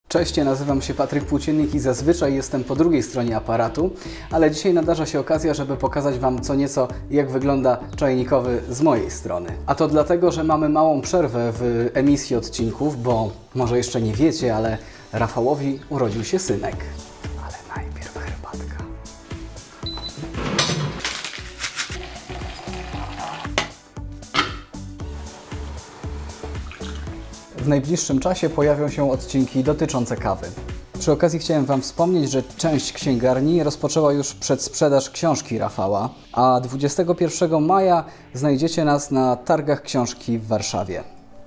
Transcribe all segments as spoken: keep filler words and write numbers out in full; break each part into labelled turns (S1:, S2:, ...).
S1: Cześć, ja nazywam się Patryk Płóciennik i zazwyczaj jestem po drugiej stronie aparatu, ale dzisiaj nadarza się okazja, żeby pokazać Wam co nieco, jak wygląda czajnikowy z mojej strony. A to dlatego, że mamy małą przerwę w emisji odcinków, bo może jeszcze nie wiecie, ale Rafałowi urodził się synek. Ale najpierw herbatka. W najbliższym czasie pojawią się odcinki dotyczące kawy. Przy okazji chciałem Wam wspomnieć, że część księgarni rozpoczęła już przedsprzedaż książki Rafała, a dwudziestego pierwszego maja znajdziecie nas na targach książki w Warszawie.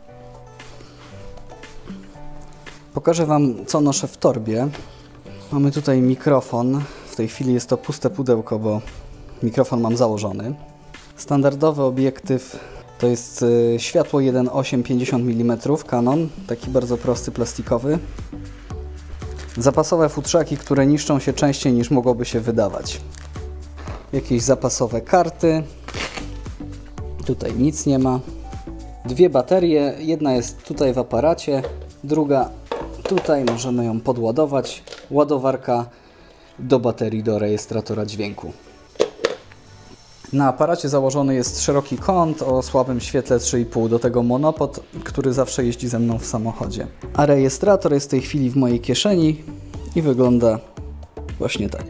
S1: Pokażę Wam, co noszę w torbie. Mamy tutaj mikrofon. W tej chwili jest to puste pudełko, bo mikrofon mam założony. Standardowy obiektyw to jest światło jeden przecinek osiem pięćdziesiąt milimetrów Canon, taki bardzo prosty, plastikowy. Zapasowe futrzaki, które niszczą się częściej niż mogłoby się wydawać. Jakieś zapasowe karty. Tutaj nic nie ma. Dwie baterie, jedna jest tutaj w aparacie, druga tutaj, możemy ją podładować. Ładowarka do baterii, do rejestratora dźwięku. Na aparacie założony jest szeroki kąt o słabym świetle trzy i pół, do tego monopod, który zawsze jeździ ze mną w samochodzie. A rejestrator jest w tej chwili w mojej kieszeni i wygląda właśnie tak.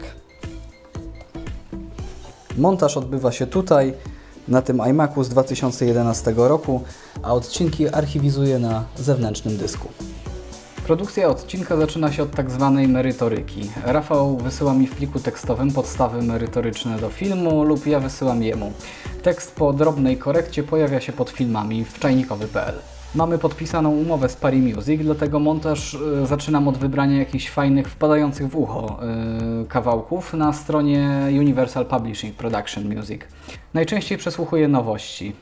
S1: Montaż odbywa się tutaj, na tym iMacu z dwa tysiące jedenastego roku, a odcinki archiwizuję na zewnętrznym dysku. Produkcja odcinka zaczyna się od tak zwanej merytoryki. Rafał wysyła mi w pliku tekstowym podstawy merytoryczne do filmu lub ja wysyłam jemu. Tekst po drobnej korekcie pojawia się pod filmami w czajnikowy kropka p l. Mamy podpisaną umowę z Pari Music, dlatego montaż y, zaczynam od wybrania jakichś fajnych, wpadających w ucho y, kawałków na stronie Universal Publishing Production Music. Najczęściej przesłuchuję nowości.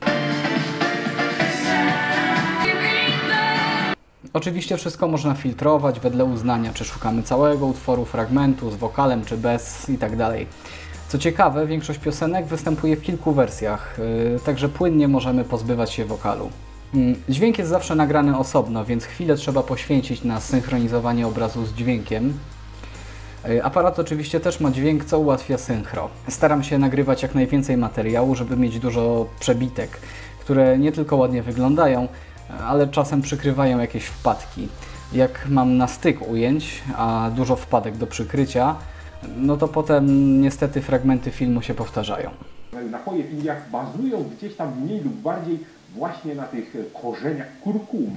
S1: Oczywiście wszystko można filtrować wedle uznania, czy szukamy całego utworu, fragmentu, z wokalem, czy bez i tak dalej. Co ciekawe, większość piosenek występuje w kilku wersjach, yy, także płynnie możemy pozbywać się wokalu. Yy, dźwięk jest zawsze nagrany osobno, więc chwilę trzeba poświęcić na synchronizowanie obrazu z dźwiękiem. Yy, aparat oczywiście też ma dźwięk, co ułatwia synchro. Staram się nagrywać jak najwięcej materiału, żeby mieć dużo przebitek, które nie tylko ładnie wyglądają, ale czasem przykrywają jakieś wpadki. Jak mam na styk ujęć, a dużo wpadek do przykrycia, no to potem niestety fragmenty filmu się powtarzają.
S2: Napoje w Indiach bazują gdzieś tam mniej lub bardziej właśnie na tych korzeniach kurkum.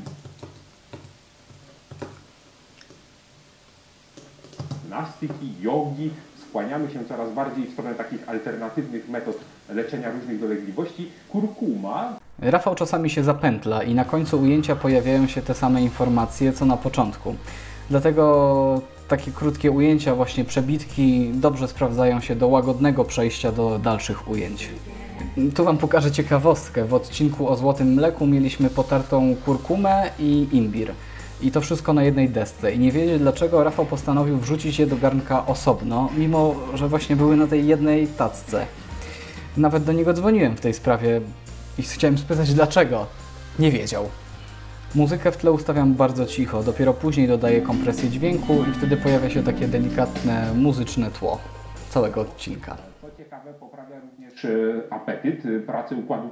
S2: Gimnastyki, jogi, skłaniamy się coraz bardziej w stronę takich alternatywnych metod leczenia różnych dolegliwości. Kurkuma.
S1: Rafał czasami się zapętla i na końcu ujęcia pojawiają się te same informacje, co na początku. Dlatego takie krótkie ujęcia, właśnie przebitki, dobrze sprawdzają się do łagodnego przejścia do dalszych ujęć. Tu Wam pokażę ciekawostkę. W odcinku o złotym mleku mieliśmy potartą kurkumę i imbir. I to wszystko na jednej desce. I nie wiedzieć, dlaczego Rafał postanowił wrzucić je do garnka osobno, mimo że właśnie były na tej jednej tacce. Nawet do niego dzwoniłem w tej sprawie i chciałem spytać dlaczego. Nie wiedział. Muzykę w tle ustawiam bardzo cicho, dopiero później dodaję kompresję dźwięku i wtedy pojawia się takie delikatne, muzyczne tło całego odcinka.
S2: Co ciekawe, poprawia również apetyt, pracę układu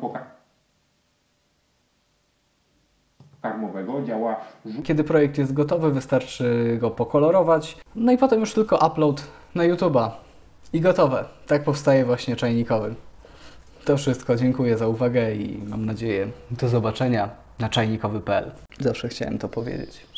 S2: pokarmowego, działa...
S1: Kiedy projekt jest gotowy, wystarczy go pokolorować, no i potem już tylko upload na YouTube'a. I gotowe. Tak powstaje właśnie czajnikowy. To wszystko. Dziękuję za uwagę i mam nadzieję do zobaczenia na czajnikowy kropka p l. Zawsze chciałem to powiedzieć.